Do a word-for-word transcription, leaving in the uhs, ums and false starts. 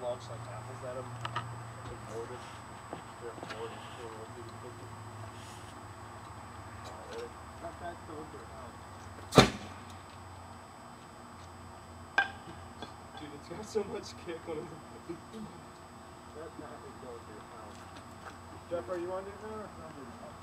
launch like apples at him. Like boarded. They're boarded. They're what they could do. Oh, really? That guy's so over now. Dude, it's got so much kick on his. That bat is going to your house. Jeff, are you on it now or something?